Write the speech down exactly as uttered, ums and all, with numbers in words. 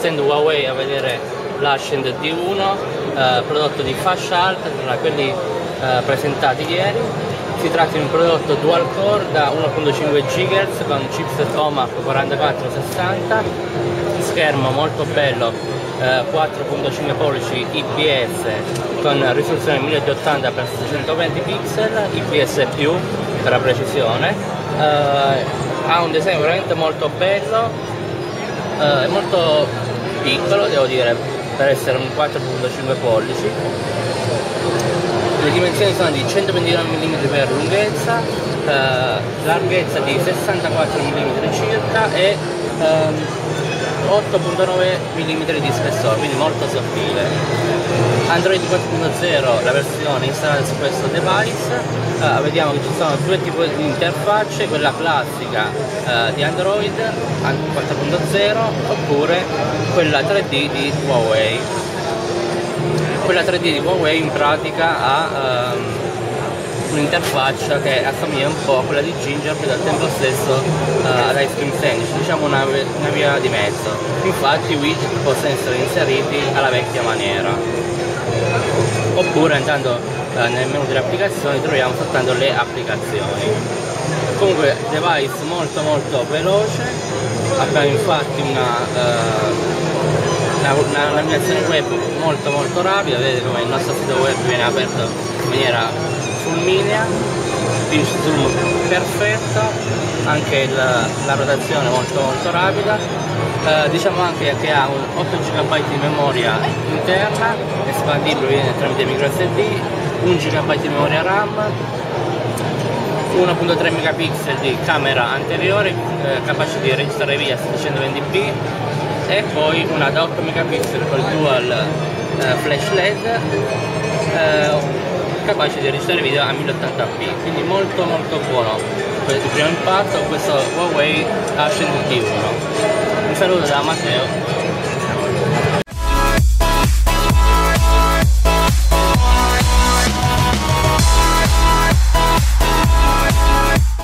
stand Huawei a vedere l'Ascend D uno, eh, prodotto di fascia alta tra quelli eh, presentati ieri. Si tratta di un prodotto dual core da uno virgola cinque gigahertz con chipset O M A P quarantaquattro sessanta, schermo molto bello, eh, quattro virgola cinque pollici I P S con risoluzione mille ottanta per seicentoventi pixel, I P S più per la precisione, eh, ha un design veramente molto bello, eh, è molto piccolo devo dire per essere un quattro virgola cinque pollici. Le dimensioni sono di centoventinove millimetri per lunghezza, eh, larghezza di sessantaquattro millimetri circa e ehm, otto virgola nove millimetri di spessore, quindi molto sottile. Android quattro punto zero, la versione installata su questo device, eh, vediamo che ci sono due tipi di interfacce, quella classica eh, di Android quattro punto zero oppure quella tre D di Huawei. Quella tre D di Huawei in pratica ha um, un'interfaccia che assomiglia un po' a quella di Gingerbread, al tempo stesso uh, ad Ice Cream Sandwich, diciamo una, una via di mezzo. Infatti i widget possono essere inseriti alla vecchia maniera. Oppure andando uh, nel menu delle applicazioni troviamo soltanto le applicazioni. Comunque device molto molto veloce, abbiamo infatti una uh, una navigazione web molto molto rapida, vedete come il nostro sito web viene aperto in maniera fulminea, pinch zoom perfetto, anche il, la rotazione molto molto rapida, eh, diciamo anche che ha un otto giga di memoria interna, espandibile tramite micro S D, un giga di memoria RAM, uno virgola tre megapixel di camera anteriore, eh, capace di registrare video a settecentoventi p, e poi una da otto megapixel col dual eh, flash L E D, eh, capace di registrare video a mille ottanta p, quindi molto molto buono di primo impatto questo Huawei Ascend D uno. Un saluto da Matteo.